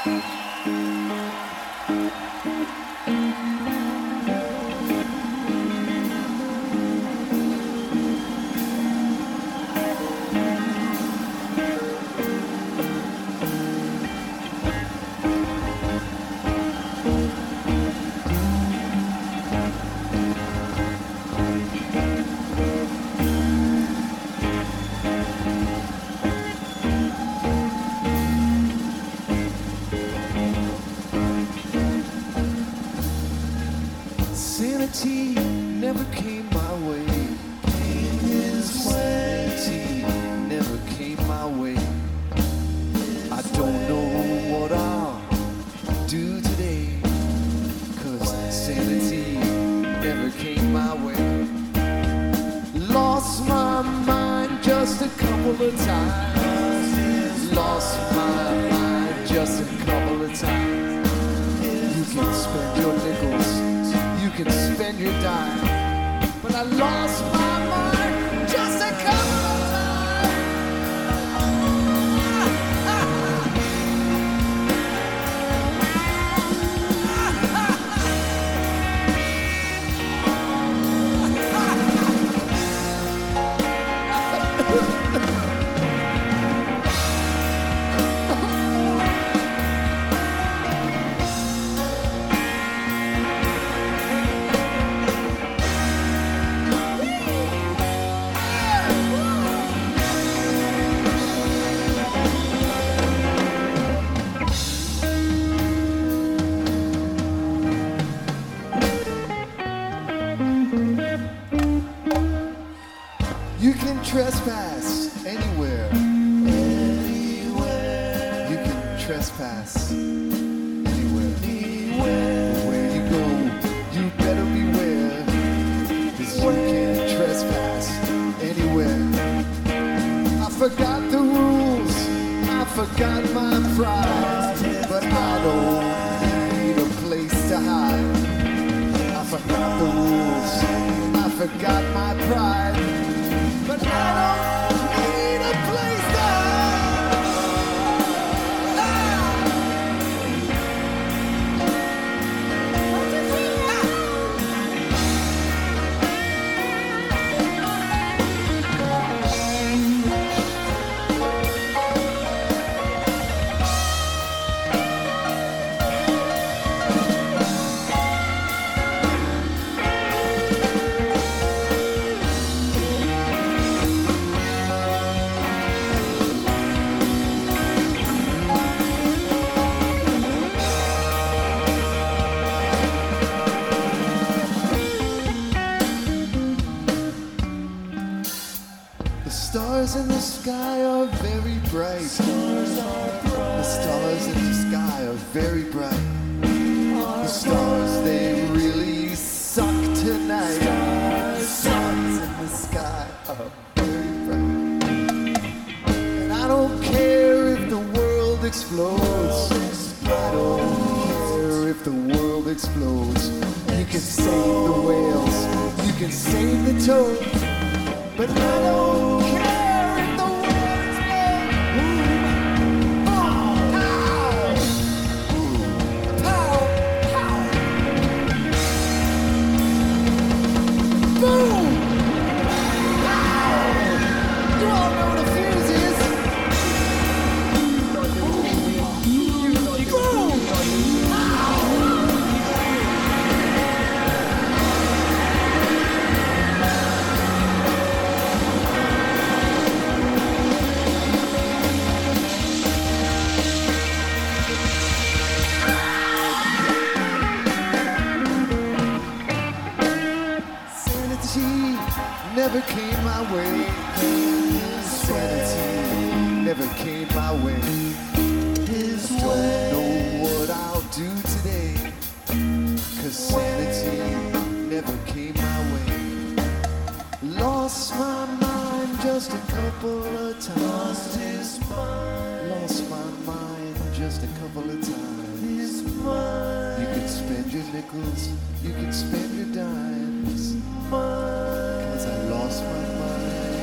Sanity never came my way. Sanity never came my way. I don't know what I'll do today, 'cause sanity never came my way. Lost my mind just a couple of times. Lost my mind just a couple of times. You can spend your nickels, you can spend your dime, but I lost my mind just a couple of times. You can trespass anywhere. Anywhere. You can trespass anywhere. Anywhere. Where you go, you better beware, 'cause you can trespass anywhere. I forgot the rules, I forgot my pride, but I don't need a place to hide. I forgot the rules, I forgot my pride, but I don't need a place to hide. The stars in the sky are very bright. The stars in the sky are very bright. The stars, they really suck tonight. The stars in the sky are very bright. And I don't care if the world explodes. I don't care if the world explodes. You can save the whales, you can save the toads, but I don't care if the world explodes. Pow! Pow! Boom! Pow! You all know what a fuse is. Boom! Never came my way. Sanity never came my way. Don't know what I'll do today, 'cause sanity never came my way. Lost my mind just a couple of times. Lost my mind just a couple of times. You can spend your nickels, you can spend your dimes, 'cause I lost my mind.